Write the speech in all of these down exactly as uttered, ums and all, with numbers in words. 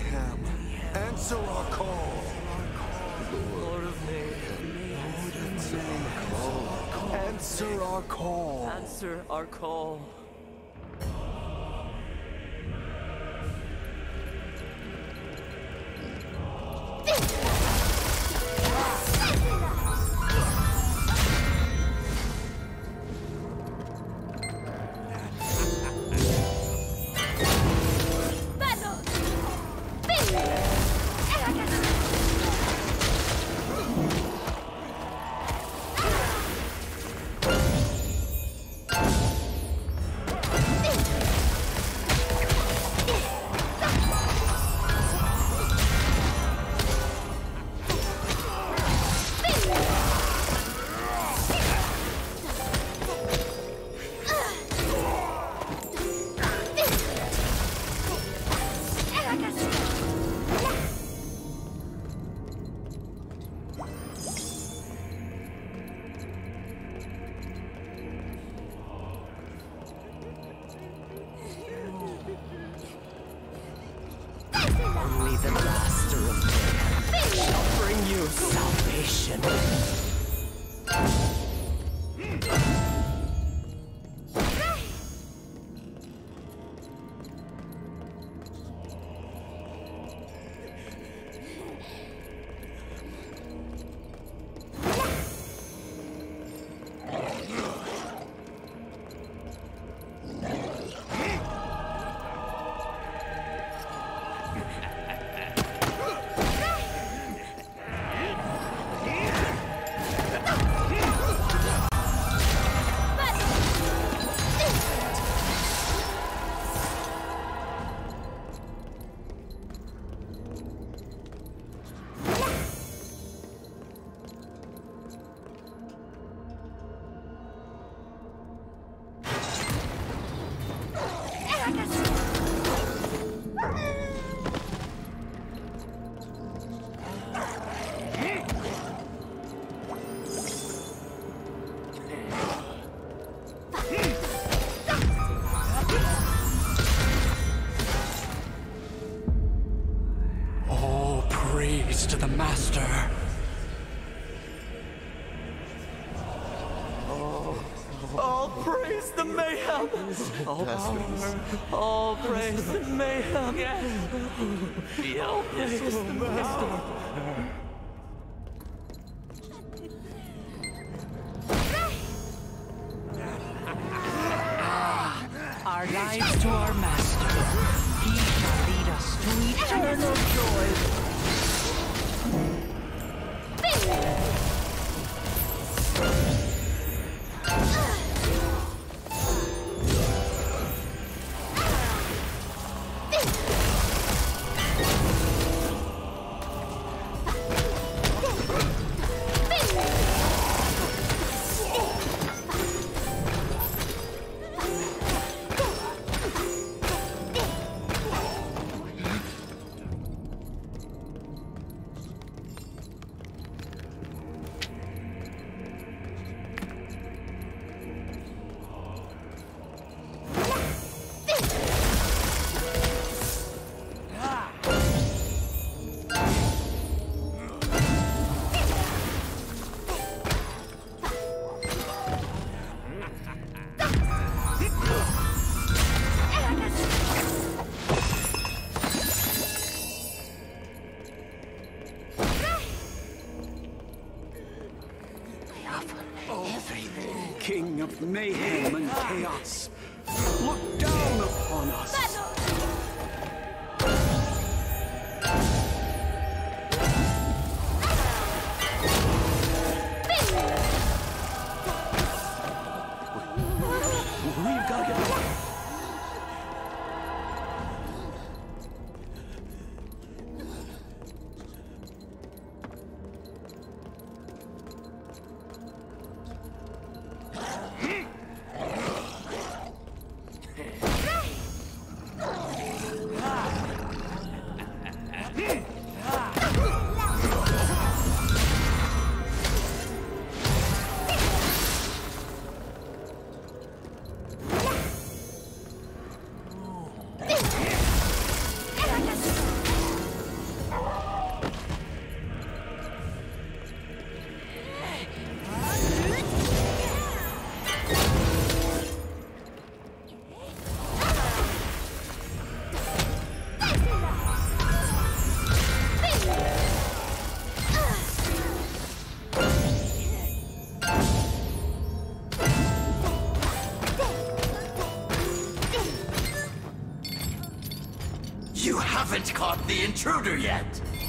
mayhem, answer our call. Lord of Mayhem, Answer our call. answer our call. Only the Master of Mayhem shall bring you salvation. All praise to the Master. All praise the Mayhem! All power, all praise the Mayhem! Yes! All praise the Master! Our lives to our Master. He shall lead us to eternal joy. King of mayhem and chaos, look down upon us. We've got to get away. haven't caught the intruder yet.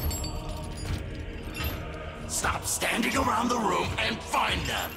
Stop standing around the room and find them.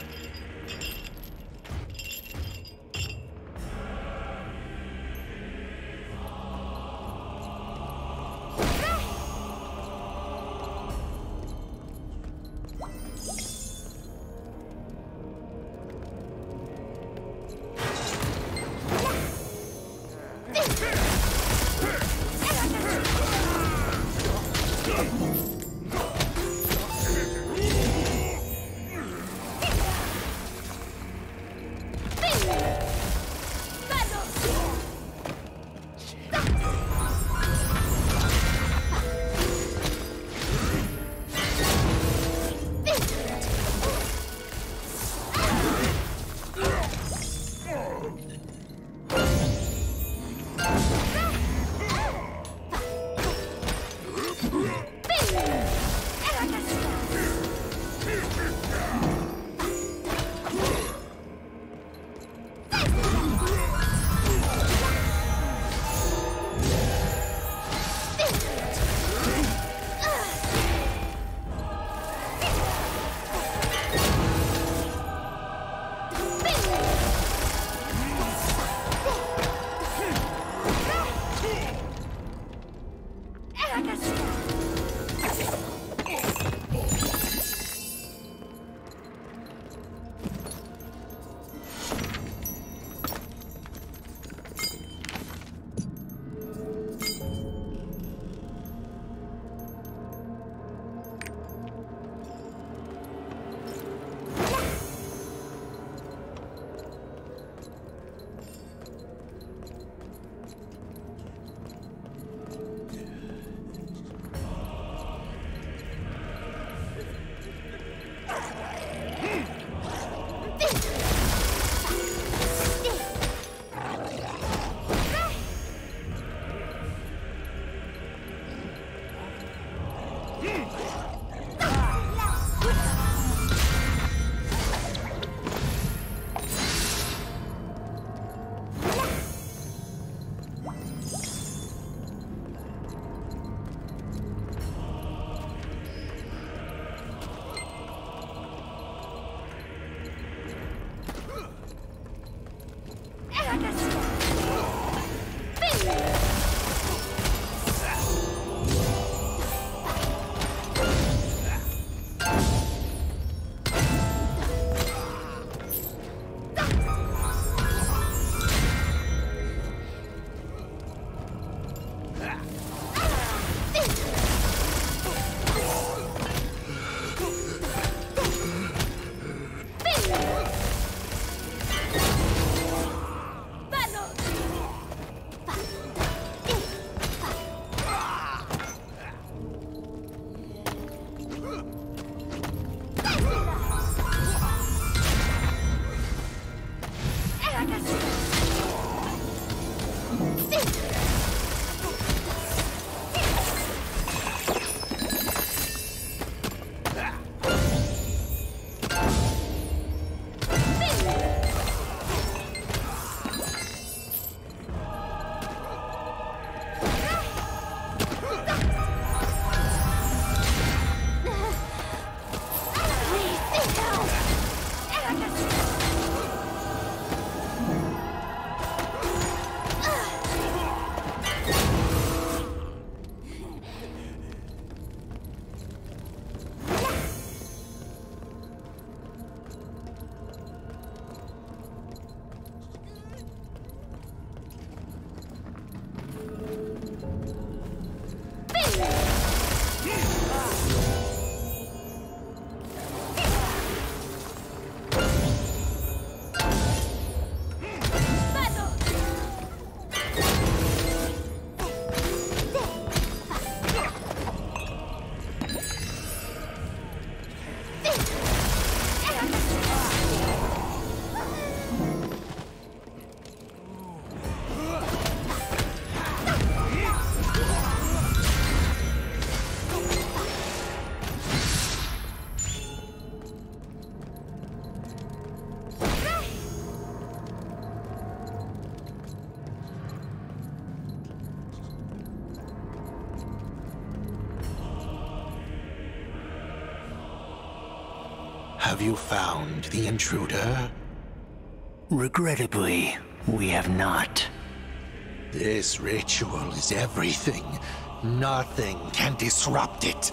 Have you found the intruder? Regrettably, we have not. This ritual is everything. Nothing can disrupt it.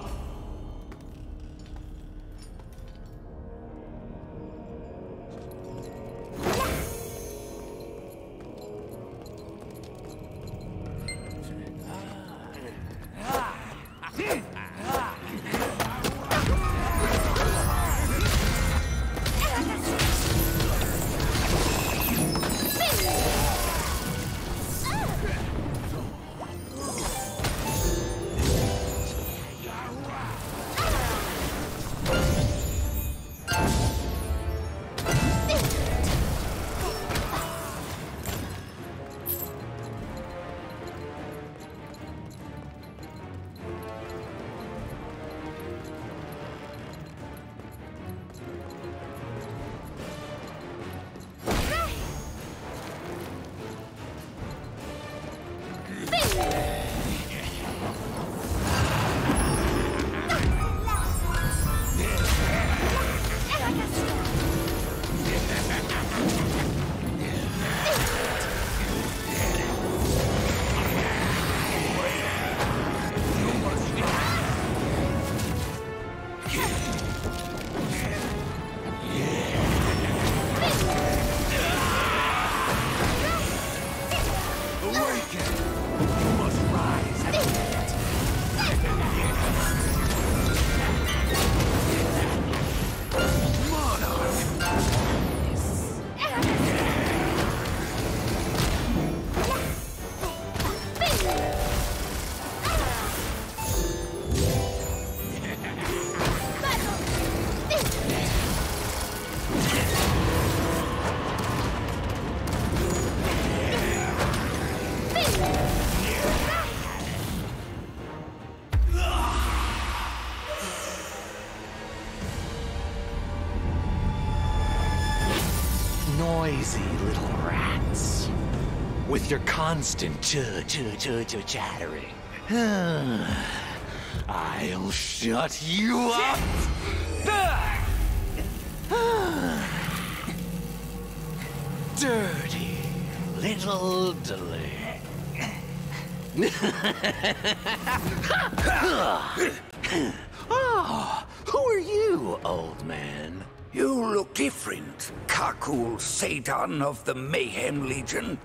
Noisy little rats. With your constant ch ch ch ch chattering. I'll shut you up! Dirty little delay. Oh, who are you, old man? You look different, Kakul Satan of the Mayhem Legion.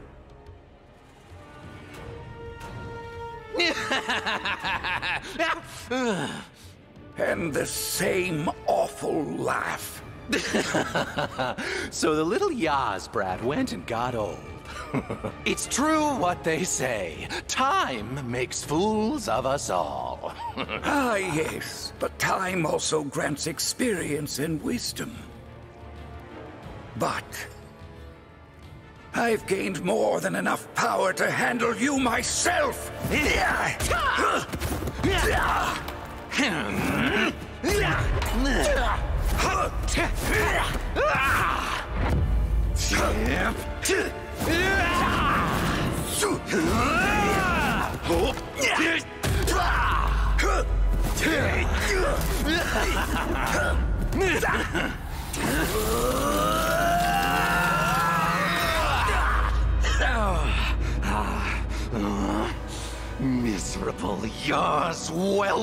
And the same awful laugh. So the little Yaz brat went and got old. It's true what they say. Time makes fools of us all. Ah, yes, but time also grants experience and wisdom. But I've gained more than enough power to handle you myself. Miserable Yaz whelp.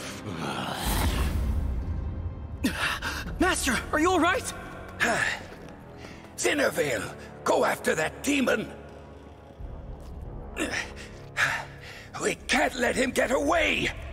Master, are you all right? Zinnervale, go after that demon. We can't let him get away.